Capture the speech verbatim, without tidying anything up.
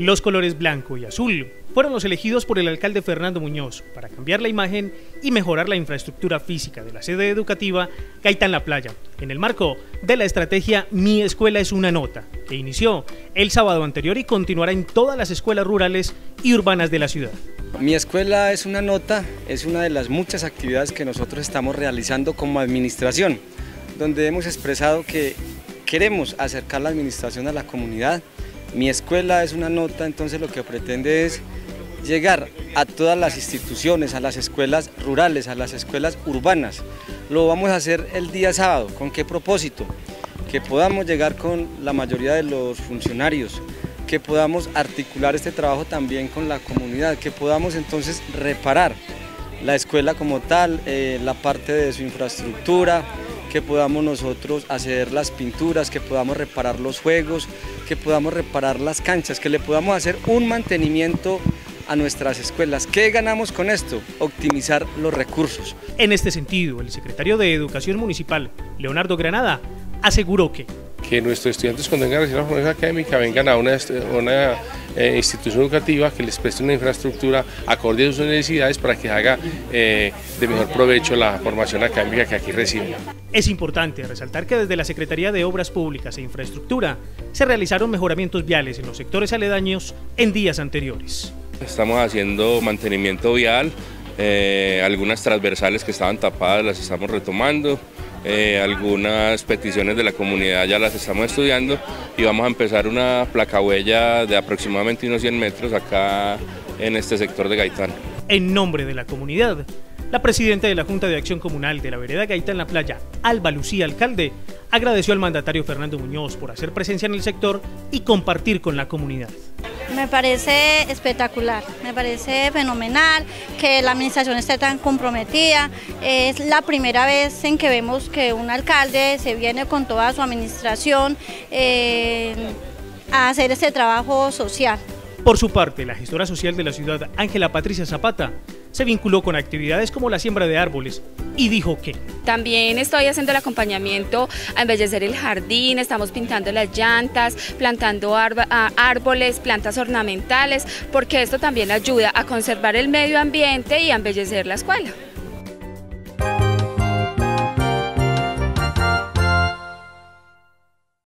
Los colores blanco y azul fueron los elegidos por el alcalde Fernando Muñoz para cambiar la imagen y mejorar la infraestructura física de la sede educativa Gaitán La Playa, en el marco de la estrategia Mi Escuela es una Nota, que inició el sábado anterior y continuará en todas las escuelas rurales y urbanas de la ciudad. Mi Escuela es una Nota es una de las muchas actividades que nosotros estamos realizando como administración, donde hemos expresado que queremos acercar la administración a la comunidad. Mi Escuela es una Nota, entonces lo que pretende es llegar a todas las instituciones, a las escuelas rurales, a las escuelas urbanas. Lo vamos a hacer el día sábado. ¿Con qué propósito? Que podamos llegar con la mayoría de los funcionarios, que podamos articular este trabajo también con la comunidad, que podamos entonces reparar la escuela como tal, eh, la parte de su infraestructura, que podamos nosotros hacer las pinturas, que podamos reparar los juegos, que podamos reparar las canchas, que le podamos hacer un mantenimiento a nuestras escuelas. ¿Qué ganamos con esto? Optimizar los recursos. En este sentido, el secretario de Educación Municipal, Leonardo Granada, aseguró que que nuestros estudiantes cuando vengan a recibir la formación académica vengan a una, una eh, institución educativa que les preste una infraestructura acorde a sus necesidades para que haga eh, de mejor provecho la formación académica que aquí reciben. Es importante resaltar que desde la Secretaría de Obras Públicas e Infraestructura se realizaron mejoramientos viales en los sectores aledaños en días anteriores. Estamos haciendo mantenimiento vial, eh, algunas transversales que estaban tapadas las estamos retomando. Eh, algunas peticiones de la comunidad ya las estamos estudiando y vamos a empezar una placahuella de aproximadamente unos cien metros acá en este sector de Gaitán. En nombre de la comunidad, la presidenta de la Junta de Acción Comunal de la vereda Gaitán La Playa, Alba Lucía Alcalde, agradeció al mandatario Fernando Muñoz por hacer presencia en el sector y compartir con la comunidad. Me parece espectacular, me parece fenomenal que la administración esté tan comprometida. Es la primera vez en que vemos que un alcalde se viene con toda su administración eh, a hacer este trabajo social. Por su parte, la gestora social de la ciudad, Ángela Patricia Zapata, se vinculó con actividades como la siembra de árboles y dijo que también estoy haciendo el acompañamiento a embellecer el jardín, estamos pintando las llantas, plantando árboles, plantas ornamentales, porque esto también ayuda a conservar el medio ambiente y a embellecer la escuela.